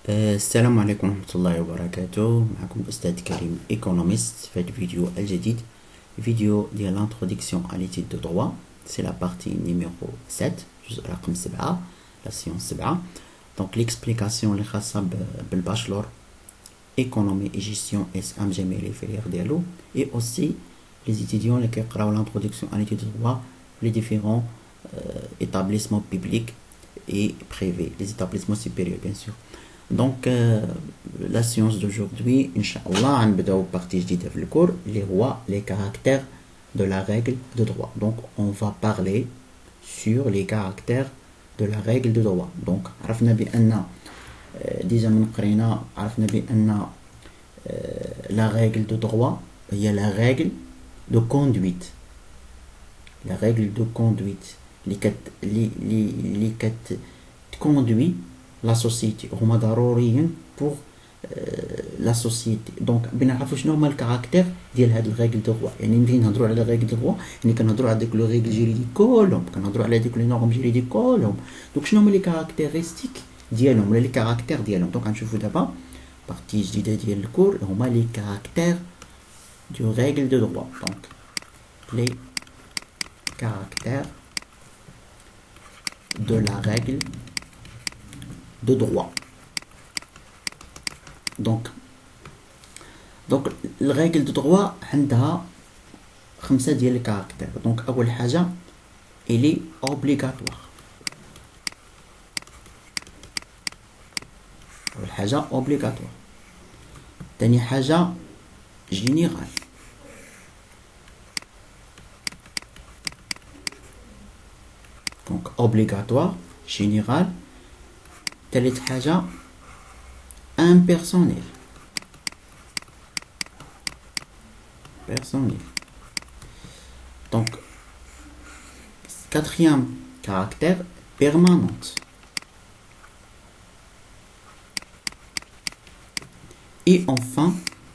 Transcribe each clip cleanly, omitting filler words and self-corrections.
السلام عليكم ورحمة الله وبركاته. معكم الأستاذ كريم ايكونوميست في هذا الفيديو الجديد، فيديو ديال l'introduction à l'étude de droit. C'est la partie numéro 7 جزء رقم 7 la science 7. Donc l'explication اللي خاصة بالباشلور économie et gestion SAM جميع les filières ديالو، et aussi les étudiants اللي كيقراو l'introduction à l'étude de droit les différents établissements publics et privés, les établissements supérieurs bien sûr. Donc la science d'aujourd'hui, Inch'Allah, on va partir du cours, les caractères de la règle de droit. Donc on va parler sur les caractères de la règle de droit. Donc عرفنا بأن déjà من قرينا عرفنا بأن la règle de droit هي la règle de conduite. La règle de conduite اللي conduit la société هما ضروريين pour la société. دونك بنعرفوا شنو هما الكاركتير ديال هاد الريغل دو روا. يعني ملي نهضروا على ريغل دو روا يعني كنهضروا على ديك لو ريغل جيريديك كلهم، كنهضروا على ديك لي نورم جيريديك كلهم. دونك شنو هما لي كاركتيرستيك ديالهم ولا لي كاركتير ديالهم. دونك غنشوفوا دابا بارتي جديده ديال الكور هما لي كاركتير دو ريغل دو روا. دونك لي كاركتير de la règle de droit. Donc la règle de droit عندها 5 ديال الكاركتير. دونك اول حاجه elle est obligatoire. اول حاجه obligatoire. ثاني حاجه général. Donc obligatoire, général. ثالث حاجة impersonnel. Personnel. Donc quatrième caractère permanente. Et enfin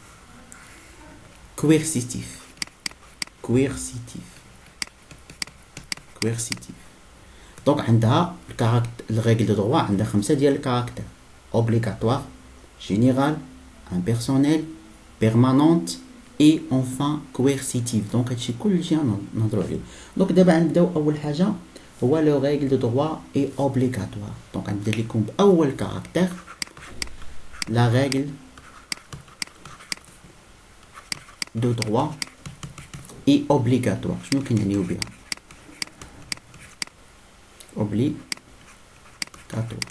coercitif. Coercitif. Coercitif. Donc عندها الرègle de droit عندها 5 ديال الكاركتير: obligatoire, général, impersonnel, permanente et enfin coercitive. Donc هادشي كلشي نهضروا عليه. دونك دابا غنبداو اول حاجه هو لو رègle de droit est obligatoire. دونك غندير لكم باول كاركتير la règle de droit est obligatoire. شنو كنعنيو بها؟ obligatoire.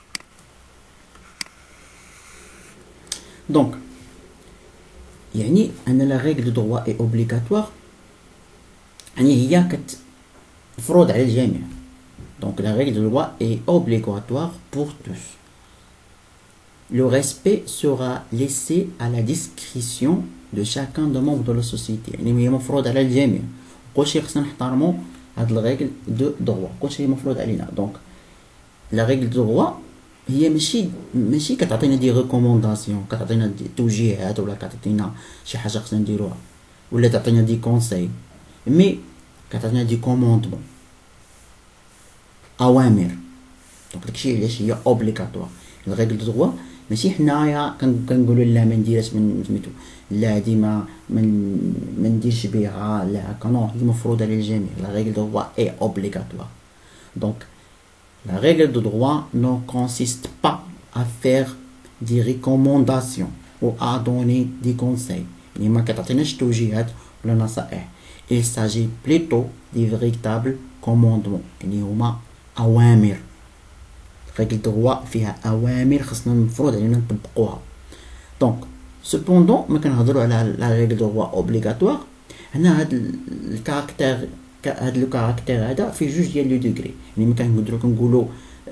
Donc يعني أن la règle de droit est obligatoire يعني هي كتفرض على الجميع. Donc la règle de droit est obligatoire pour tous. Le respect sera laissé à la discrétion de chacun des membres de la société. يعني هي مفروض على الجميع، كلشي خصنا نحترمو هاد الريغل دو دروا، كلشي مفروض علينا. دونك لا ريغل دو دروا هي ماشي كتعطينا دي ريكومونداسيون، كتعطينا دي توجيهات ولا كتعطينا شي حاجه خصنا نديروها ولا تعطينا دي كونساي، مي كتعطينا دي كوموندمون، اوامر. دونك داكشي علاش هي اوبليغاتوار. الريغل دو دروا ماشي حنايا كنقولوا لا ما نديرش من سميتو لا هادي ما نديرش بها لا هكا، نو هي مفروضه على الجميع. لا ريغل دو دروا اي اوبليغاتوار. دونك la règle de droit ne consiste pas à faire des recommandations ou à donner des conseils. يعني ما كتعطيناش توجيهات ولا نصائح. Il s'agit plutôt des véritables commandements. يعني هما أوامر. règle de droit فيها أوامر خصنا المفروض علينا نطبقوها. دونك سبوندون ما كنهضروا على لا ريغل دو droit obligatoire. هنا هاد الكاركتير هاد لو كاركتير هذا فيه جوج ديال لو دوغري. يعني ما كنقولوا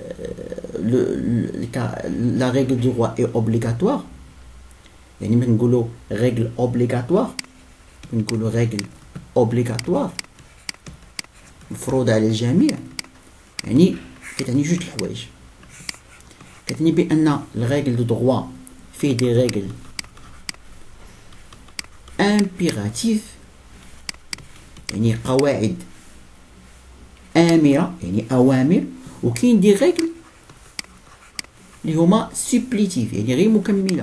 لا ريغل دو دروا اي اوبليغاتوار، يعني ما كنقولوا ريغل اوبليغاتوار، كنقولوا ريغل اوبليغاتوار مفروضه على الجميع. يعني كتعني جوج الحوايج. كتعني بان الريغل دو دروا فيه دي ريغل امبيراتيف، يعني قواعد آمرة يعني أوامر، وكاين دي ريغل اللي هما سوبليتيف يعني غير مكمله.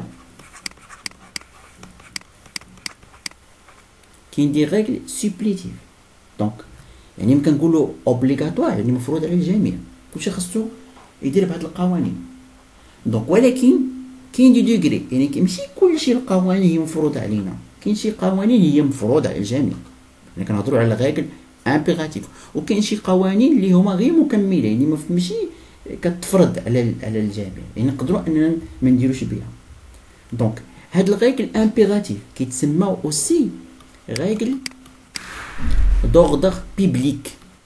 كاين دي ريغل سوبليتيف دونك يعني يمكن نقولوا اوبليغاتوار يعني مفروض على الجميع، كلشي خاصو يدير بهاد القوانين. دونك ولكن كاين دي دوغري يعني ماشي كلشي القوانين هي مفروضه علينا، كاين شي قوانين هي مفروضه على الجميع يعني كنهضروا على ريغل امبيراتيف، وكاين شي قوانين اللي هما غير مكمله يعني ماشي كتفرض على الجميع يعني نقدروا اننا ما نديروش بها. دونك هاد الريغل امبيراتيف كيتسمى اوسي ريغل d'ordre public.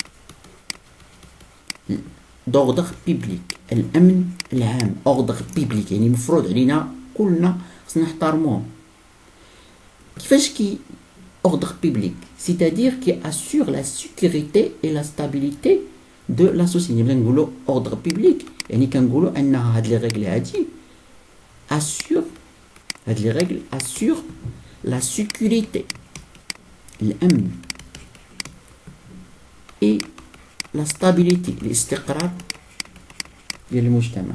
d'ordre public الامن العام. ordre public يعني مفروض علينا كلنا خصنا نحترموه. كيفاش كي ordre public c'est-à-dire qui assure la sécurité et la stabilité de la société. يعني نقولوا ordre public يعني كنقولوا ان هاد لي ريغل هادي assure هاد لي ريغل assure la sécurité الامن et la stabilité الاستقرار ديال المجتمع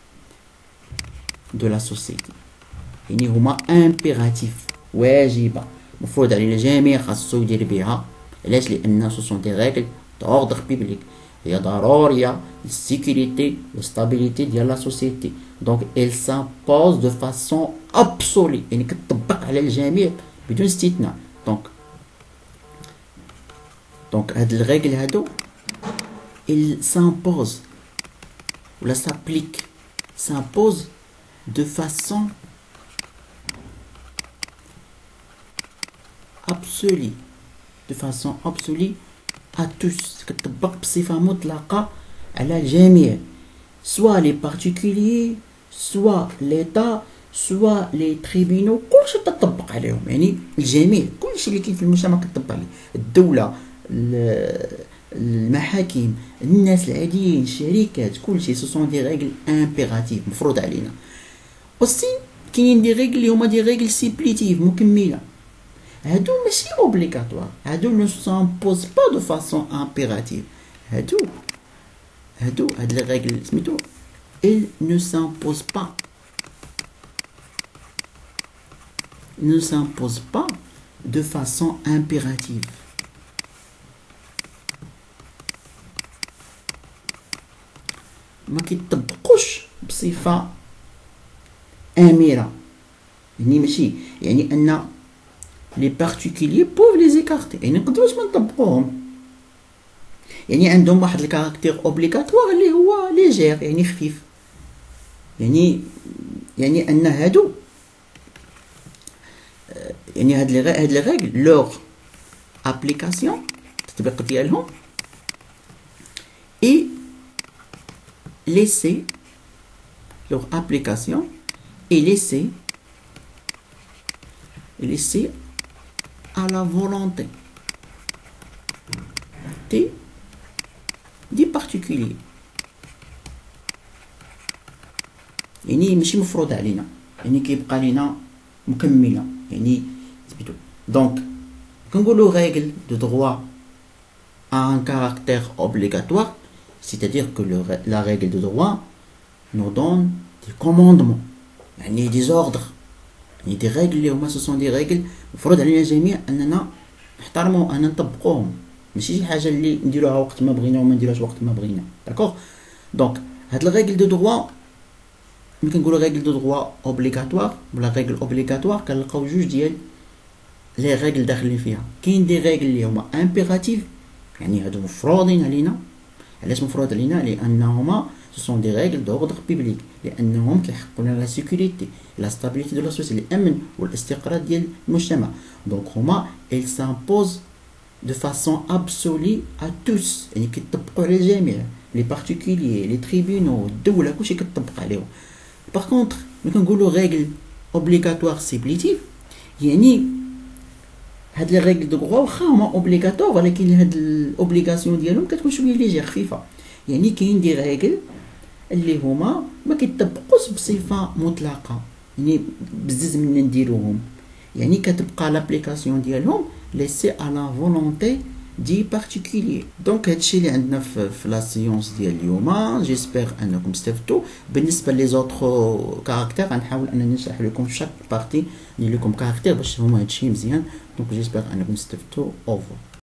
de la société. يعني هما امبيراتيف واجبه مفروض على الجميع خاصو يدير بها. علاش؟ لان سو سون دي ريغل دوردر بيبليك هي ضروريه للسيكوريتي والستابيليتي ديال لا سوسيتي. دونك elle s'impose de façon absolue يعني كتطبق على الجميع بدون استثناء. دونك هاد الريغل هادو il s'impose ou s'applique s'impose de façon absolue à tous كتطبق بصفة مطلقة على الجميع soit les particuliers soit l'État soit les tribunaux كلشي تطبق عليهم يعني الجميع كلشي اللي كاين في المجتمع كتطبق عليه. الدولة المحاكم الناس العاديين الشركات كلشي سو سون دي ريغل امبيراتيف مفروض علينا. اوسي كاين دي ريغل اللي هما دي ريغل سيبليتيف مكمله. هادو ماشي اوبليغاتوار، هادو نو سامبوز با دو فاسون امبيراتيف. هاد لي ريغل سميتو il ne s'impose pas de façon impérative. ما كيطبقوش بصفه امره يعني ماشي يعني ان لي بارتيكولي بوف لي زيكارتي يعني نقدروش ما نطبقوهم. يعني عندهم واحد الكاركتير اوبليغاتوار اللي هو ليجير يعني خفيف يعني ان هادو يعني هاد لي ريغل لور ابليكاسيون التطبيق ديالهم اي laisser leur application et laisser à la volonté des particuliers. يعني ماشي مفروض علينا يعني كيبقى لينا مكمله يعني سميتو. دونك كنقولوا règle de droit a un caractère obligatoire. C'est-à-dire que la règle de droit nous donne des commandements يعني des ordres يعني des règles اللي هما ce sont des règles مفروض علينا الجميع اننا نحترموا ان نطبقوهم ماشي شي حاجه اللي نديروها وقت ما بغينا وما نديروهاش وقت ما بغينا. داكوغ دونك هاد الريغل دو دروا ملي كنقولوا ريغل دو دروا اوبليغاتوار ولا ريغل اوبليغاتوار كنلقاو جوج ديال لي ريغل داخلين فيها. كاين دي ريغل اللي هما امبيراتيف يعني هادو مفروضين علينا. علاش مفروض علينا؟ لانهما ce sont des règles d'ordre public لانهم كيحققوا لنا لا سيكوريتي لا ستابيليتي دو لا سوسيتي الامن والاستقرار ديال المجتمع. دونك هما ils s'imposent de façon absolue à tous يعني كيطبقوا على الجميع لي بارتيكولي لي تريبينو الدوله كلشي كيطبق عليهم. باغ كونطخ ملي كنقولوا ريغل اوبليغاتوار سيبليتيف يعني هاد لي ريغل دو غوا واخا هما اوبليغاتوار ولكن هاد الاوبليغاسيون ديالهم كتكون شويه ليجير خفيفه. يعني كاين دي ريغل اللي هما ما كيطبقوش بصفه مطلقه يعني بزز منا نديروهم يعني كتبقى لابليكاسيون ديالهم ليسي على فولونتي دي بارتيكولير. دونك هادشي اللي عندنا في لا سيونس ديال اليوم. جيسبر انكم استفدتوا. بالنسبه لي زوطخ كاركتير غنحاول انني نشرح لكم شاك بارتي ندير لكم كاركتير باش تفهموا هادشي مزيان. دونك جيسبر انكم استفدتوا. اوفر.